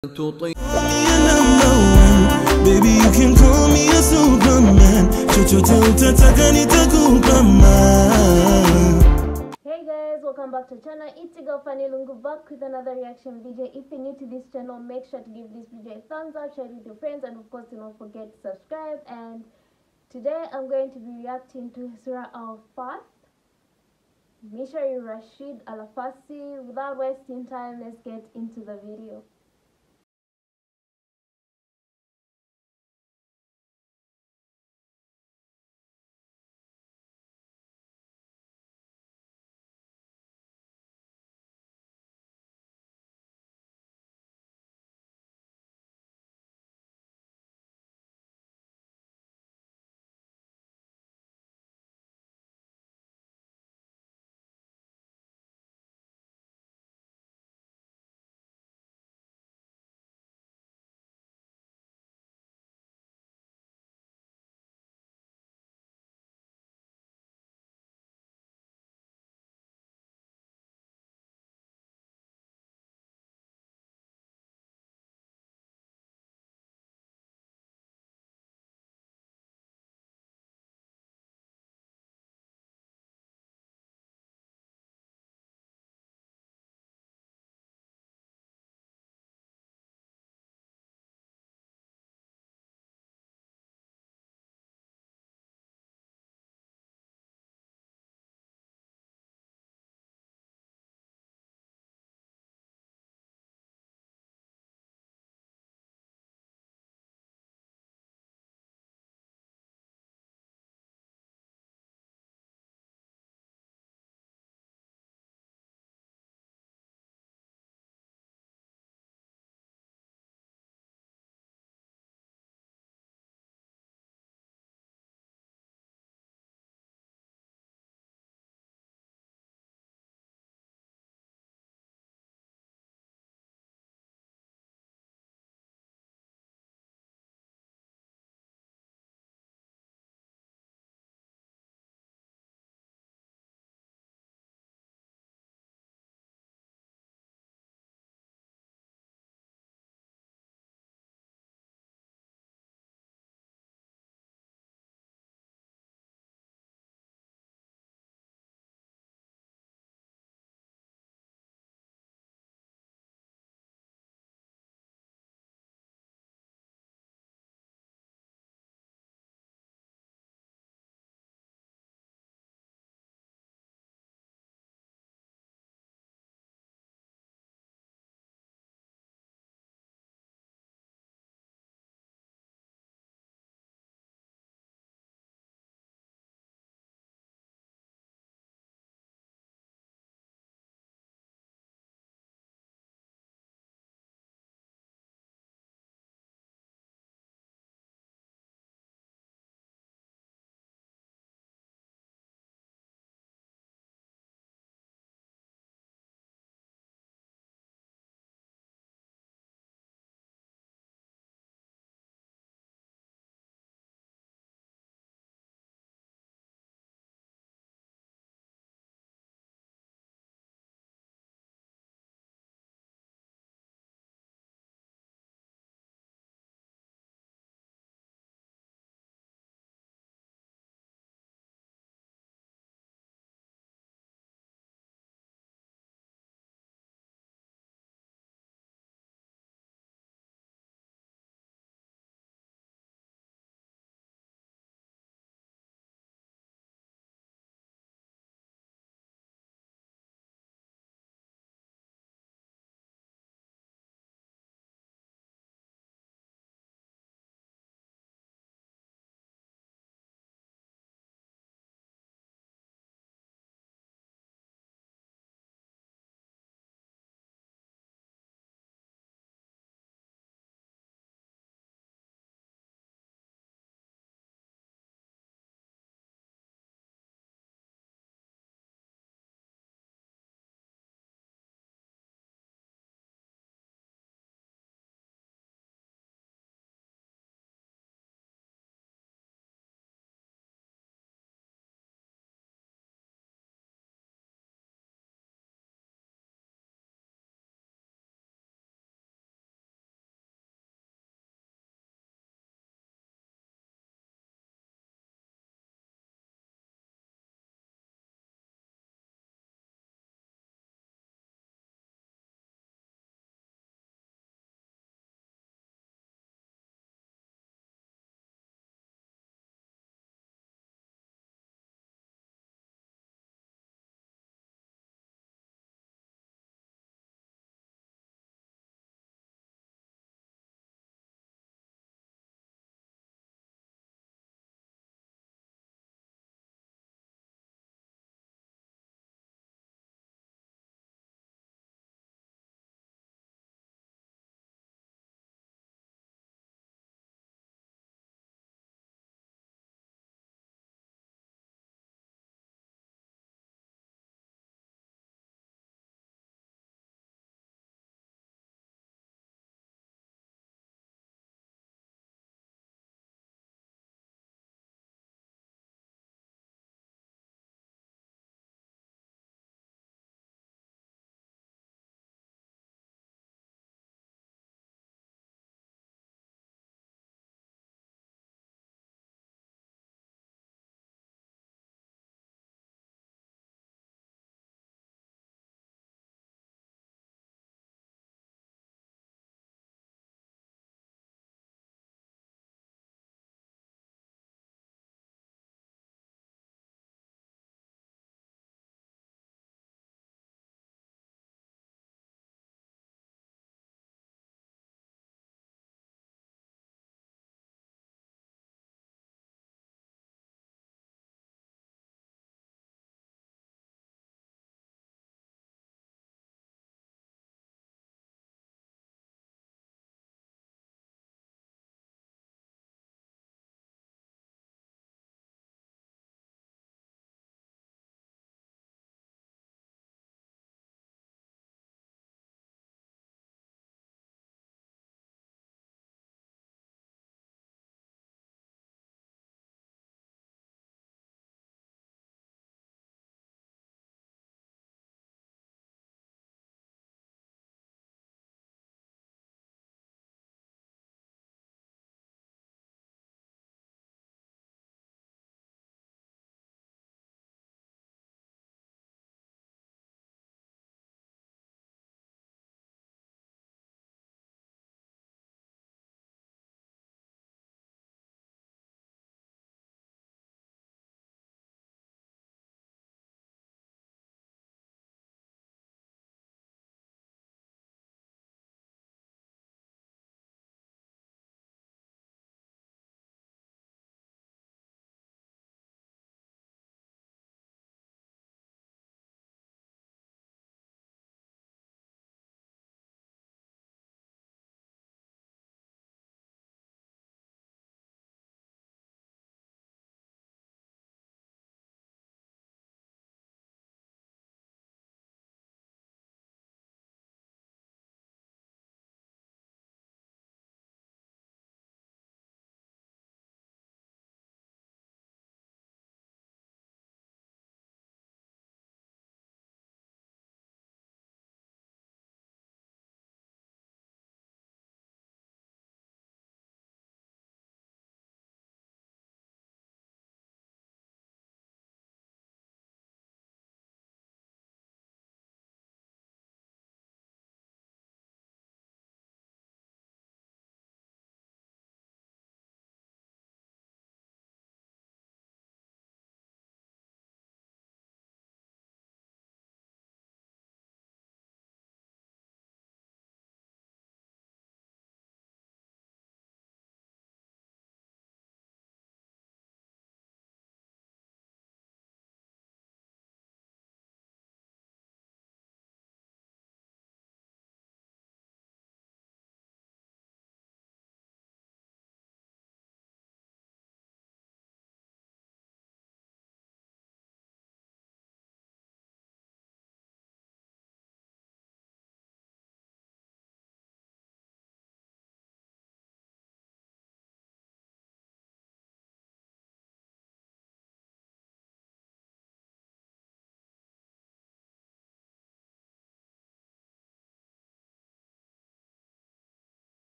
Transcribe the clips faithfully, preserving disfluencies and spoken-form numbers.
تطير Baby, you can call me a Superman. Chochote utataka nitakupa man. Hey guys, welcome back to the channel. It's your girl Fanny Lungu back with another reaction video. If you're new to this channel, make sure to give this video a thumbs up, share it with your friends, and of course do not forget to subscribe. And today I'm going to be reacting to Surah Al-Fath, Mishery Rashid Al-Afasi. Without wasting time, let's get into the video.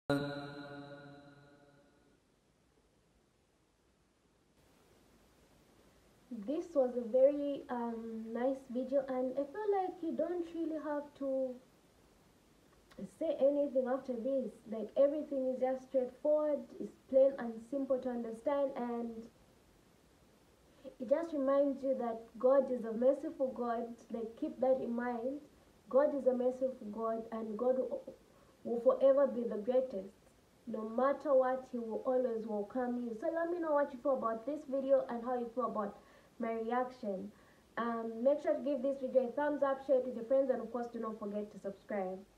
This was a very um, nice video, and I feel like you don't really have to say anything after this. Like, everything is just straightforward, it's plain and simple to understand, and it just reminds you that God is a merciful God. Like, keep that in mind. God is a merciful God, and God will, will forever be the greatest. No matter what, He will always welcome you. So let me know what you feel about this video and how you feel about my reaction. Um, make sure to give this video a thumbs up, share it with your friends, and of course do not forget to subscribe.